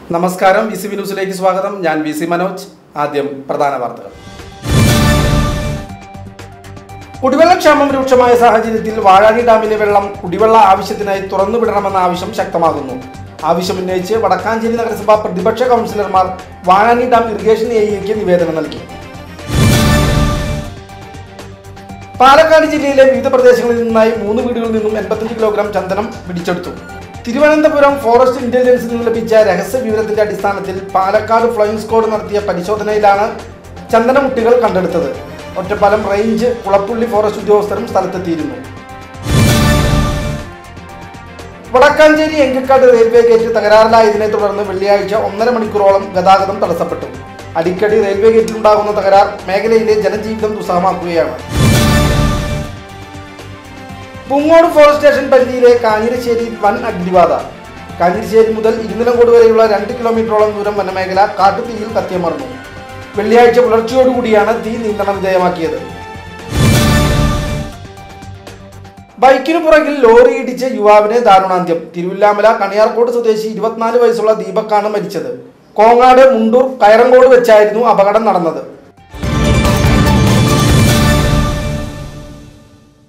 നമസ്കാരം വിസിബി ന്യൂസിലേക്ക് സ്വാഗതം. ഞാൻ വിസി മനോജ്. ആദ്യം പ്രധാന വാർത്തകൾ. കുടിവെള്ളക്ഷാമം രൂക്ഷമായ സാഹചര്യത്തിൽ വാഴാനി ഡാമിലെ വെള്ളം കുടിവെള്ള ആവശ്യത്തിനായി തുറന്നുവിടണമെന്ന ആവശ്യം ശക്തമാകുന്നു. ആവശ്യമുന്നയിച്ച് വടക്കാഞ്ചേരി നഗരസഭ പ്രതിപക്ഷ കൗൺസിലർമാർ വാഴാനി ഡാം ഇറിഗേഷൻ ഏരിയയ്ക്ക് നിവേദനം നൽകി. പാലക്കാട് ജില്ലയിലെ വിവിധ പ്രദേശങ്ങളിൽ നിന്നായി 3 വീടുകളിൽ നിന്നും 85 കിലോഗ്രാം ചന്ദനം പിടിച്ചെടുത്തു. തിരുവനന്തപുരം ഫോറസ്റ്റ് ഇന്റലിജൻസിൽ നിന്ന് ലഭിച്ച രഹസ്യ വിവരത്തിന്റെ അടിസ്ഥാനത്തിൽ പാലക്കാട് ഫ്ലൈയിംഗ് സ്ക്വാഡ് നടത്തിയ പരിശോധനയിലാണ് ചന്ദനമുട്ടികൾ കണ്ടെടുത്തത്. ഒറ്റപ്പാലം റേഞ്ച് കുളപ്പുള്ളി ഫോറസ്റ്റ് ഉദ്യോഗസ്ഥരും സ്ഥലത്തെത്തിയിരുന്നു. വടക്കാഞ്ചേരി എങ്കക്കാട് റെയിൽവേ ഗേറ്റ് തകരാറിലായതിനെ തുടർന്ന് വെള്ളിയാഴ്ച 1.5 മണിക്കൂറോളം ഗതാഗതം തടസ്സപ്പെട്ടു. അടിക്കടി റെയിൽവേ ഗേറ്റിലുണ്ടാകുന്ന തകരാർ മേഖലയിലെ ജനജീവിതം ദുസ്സഹമാക്കുകയാണ്. പുങ്ങോട് ഫോറസ്റ്റ് സ്റ്റേഷൻ പരിധിയിലെ കാഞ്ഞിരശ്ശേരി വൻ അഗ്നിബാധ. കാഞ്ഞിരശ്ശേരി മുതൽ ഇരുനിലങ്കോട് വരെയുള്ള 2 കിലോമീറ്ററോളം ദൂരം വനമേഖല കാട്ടുതീയിൽ കത്തിയമർന്നു. വെള്ളിയാഴ്ച പുലർച്ചയോടുകൂടിയാണ് തീ നിയന്ത്രണ വിധേയമാക്കിയത്. ബൈക്കിനു പുറകിൽ ലോറി ഇടിച്ച് യുവാവിന് ദാരുണാന്ത്യം. തിരുവില്ലാമല കണിയാർക്കോട് സ്വദേശി 24 വയസ്സുള്ള ദീപക്കാണ് മരിച്ചത്. കോങ്ങാട് മുണ്ടൂർ കയറങ്കോട് വെച്ചായിരുന്നു അപകടം നടന്നത്.